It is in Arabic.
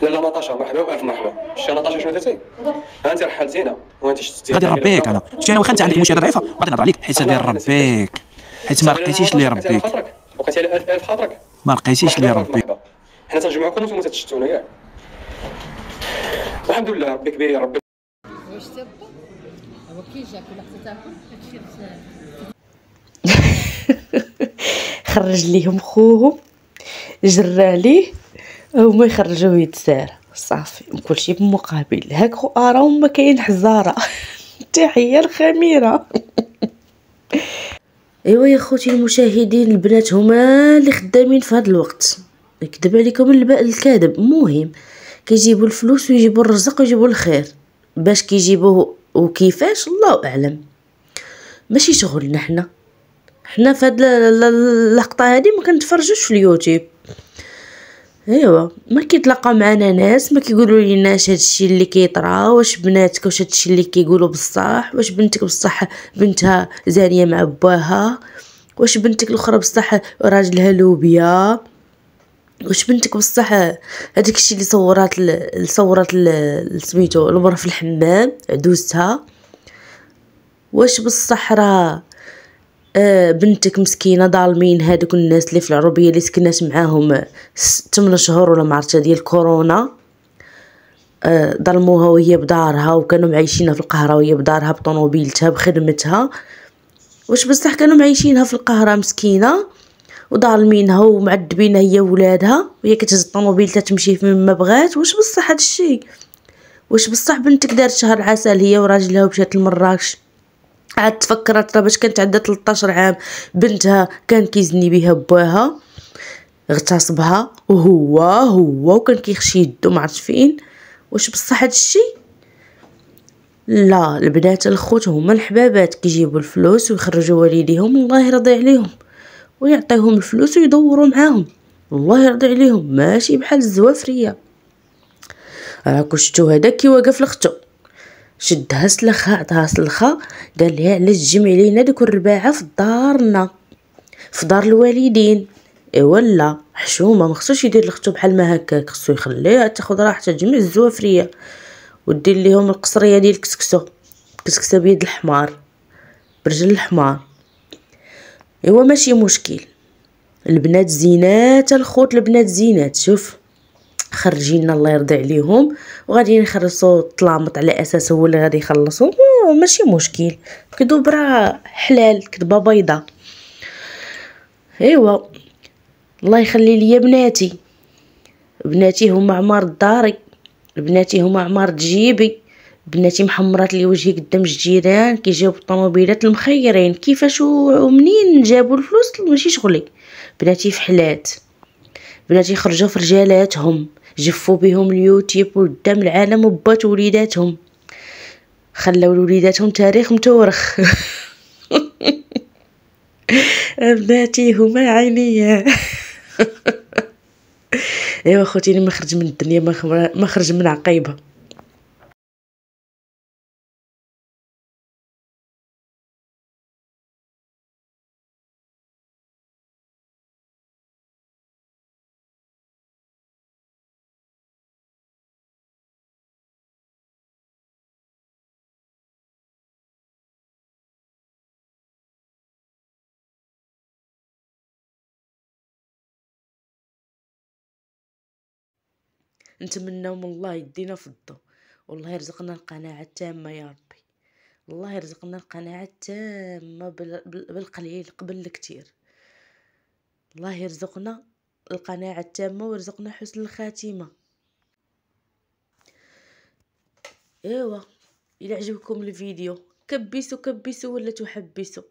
لا نطاشا، مرحبا والف مرحبا. شتي نطاشا شنو درتي؟ ها انت رحال زينه وانت شتي غادي نربيك انا. شتي انا واخا انت عندك المشاهده ضعيفه غادي نهضر عليك حيت غادي نربيك، حيت ما لقيتيش اللي يربيك. بقيتي على الف خاطرك. ما لقيتيش اللي مرحبا والف يربيك. مرحبا. حنا تنجمعوكم وانتم تشتونا ياك. الحمد لله ربي كبير يا ربي. واش تبا هو كي جاك ولا حتى تاكل هادشي خرج ليهم خوهم، جرى عليه، هما يخرجوه يتسارى صافي كلشي بمقابل. هاك خو اراهم ما كاين حزاره. تحيه الخميره. ايوا يا خوتي المشاهدين، البنات هما اللي خدامين في هذا الوقت، يكذب عليكم الكاذب. المهم كيجيبوا الفلوس ويجيبوا الرزق ويجيبوا الخير، باش كيجيبوه وكيفاش الله اعلم، ماشي شغلنا. حنا في هاد اللقطه هادي ما كنتفرجوش في اليوتيوب. ايوا ما كيتلاقى معنا ناس ما كيقولوا ليناش هادشي اللي كيطرا، واش بناتك واش هادشي اللي كيقولوا بصح، واش بنتك بصح بنتها زانيه مع باها، واش بنتك الاخرى بصح راجلها لوبيا، واش بنتك بصح هذاك الشيء اللي صورات سميتو المراه في الحمام عدوزتها، واش بصح راه بنتك مسكينه ظالمين هذوك الناس اللي في العربيه اللي سكنات معاهم 8 شهور ولا ما عرفتها ديال كورونا، ظلموها وهي بدارها وكانوا معيشينها في القهره وهي بدارها بطوموبيلتها بخدمتها. واش بصح كانوا معيشينها في القهره مسكينه وظالمينها ومعذبينها هي وولادها، وهي كتهز الطوموبيلتها تمشي فين ما بغات. واش بصح هادشي؟ واش بصح بنتك دارت شهر عسل هي وراجلها ومشات لمراكش، عاد تفكرت راه باش كانت عندها 13 عام بنتها كان كيزني بها باها، اغتصبها وهو وكان كيخشي يدو ما عرفت فين. واش بصح هادشي؟ لا، البنات الخوت هما الحبابات كيجيبوا الفلوس ويخرجوا والديهم الله يرضي عليهم ويعطيهم الفلوس ويدوروا معاهم الله يرضي عليهم، ماشي بحال الزوافريه. راكو شتو هذا كي واقف لختو شدها سلخها عطاها سلخه قال لها علاش تجمعي لينا دوك الرباعه في دارنا في دار الوالدين. ولا حشومه ما خصوش يدير لختو بحال ما هكاك، خصو يخليها تاخذ راحتها تجمع الزوافريه ودير ليهم القصريه ديال كسكسه بيد الحمار برجل الحمار. ماشي مشكل، البنات زينات الخوت، البنات زينات. شوف خرجينا الله يرضي عليهم وغادي نخلصوا الطلامط على اساس هو اللي غادي يخلصوا، ماشي مشكل، كذوب راه حلال كذبه بيضه. الله يخلي لي بناتي هما عمار داري، بناتي هما عمار جيبي، بناتي محمرات لي وجهي قدام الجيران كيجيو بالطوموبيلات المخيرين. كيفاش ومنين جابوا الفلوس ماشي شغلي. بناتي فحلات، بناتي خرجوا في رجالاتهم جفوا بهم اليوتيوب قدام العالم وبات وليداتهم خلاو لوليداتهم تاريخ متورخ. بناتي هما عينيا. خوتي ما خرج من الدنيا ما خرج من عقيبه. نتمنى من الله يدينا في الضو، والله يرزقنا القناعه التامه يا ربي، الله يرزقنا القناعه التامه بالقليل قبل الكثير، الله يرزقنا القناعه التامه ويرزقنا حسن الخاتمه. الا عجبكم الفيديو كبسوا ولا تحبسوا،